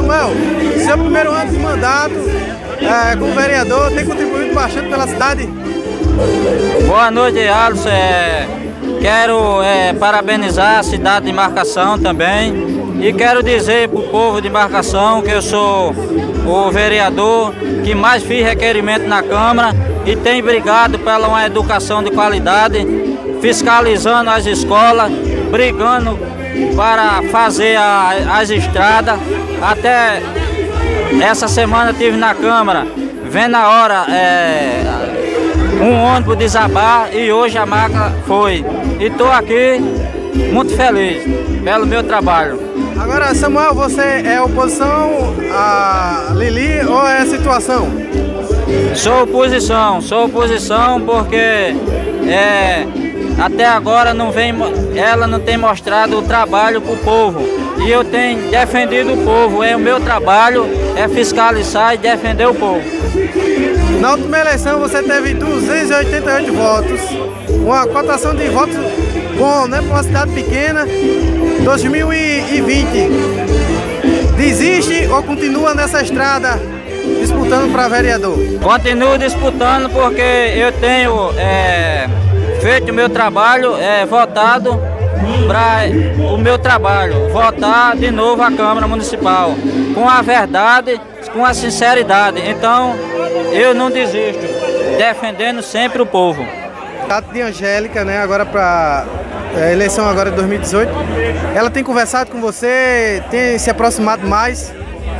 Samuel, seu primeiro ano de mandato como vereador tem contribuído bastante pela cidade? Boa noite, Alisson. Quero parabenizar a cidade de Marcação também e quero dizer para o povo de Marcação que eu sou o vereador que mais fiz requerimento na Câmara e tem brigado pela uma educação de qualidade, fiscalizando as escolas, brigando para fazer as estradas. Até essa semana estive na Câmara, vendo a hora um ônibus desabar e hoje a máquina foi. E estou aqui muito feliz pelo meu trabalho. Agora, Samuel, você é oposição a Lili ou é a situação? Sou oposição porque até agora ela não tem mostrado o trabalho para o povo. E eu tenho defendido o povo, o meu trabalho é fiscalizar e defender o povo. Na última eleição você teve 288 votos, uma cotação de votos bom, né, para uma cidade pequena. 2020, desiste ou continua nessa estrada disputando para vereador? Continuo disputando porque eu tenho feito o meu trabalho, votado para o meu trabalho, votar de novo a Câmara Municipal, com a verdade, com a sinceridade. Então, eu não desisto, defendendo sempre o povo. Candidato de Angélica, né, agora para a eleição agora de 2018, ela tem conversado com você, tem se aproximado mais?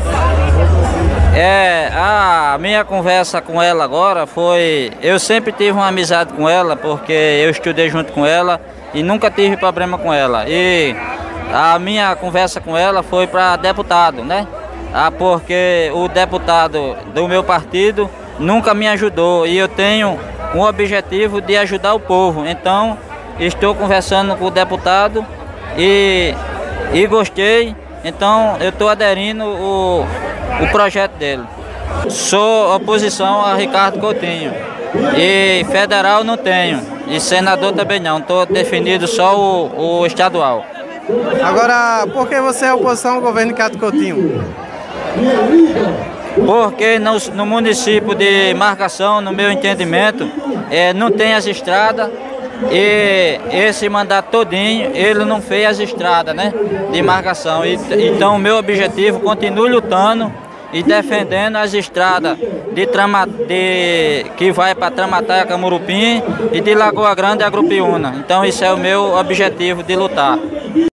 A minha conversa com ela agora foi... Eu sempre tive uma amizade com ela, porque eu estudei junto com ela e nunca tive problema com ela. E a minha conversa com ela foi para deputado, né? Porque o deputado do meu partido nunca me ajudou e eu tenho um objetivo de ajudar o povo. Então, estou conversando com o deputado e gostei, então eu estou aderindo o projeto dele. Sou oposição a Ricardo Coutinho e federal não tenho e senador também não, estou definido só o estadual. Agora, por que você é oposição ao governo Ricardo Coutinho? Porque no município de Marcação, no meu entendimento, não tem as estradas e esse mandato todinho ele não fez as estradas, né, de Marcação. Então o meu objetivo continua lutando e defendendo as estradas que vai para Tramataia, Camurupim e de Lagoa Grande a Grupiúna. Então esse é o meu objetivo de lutar.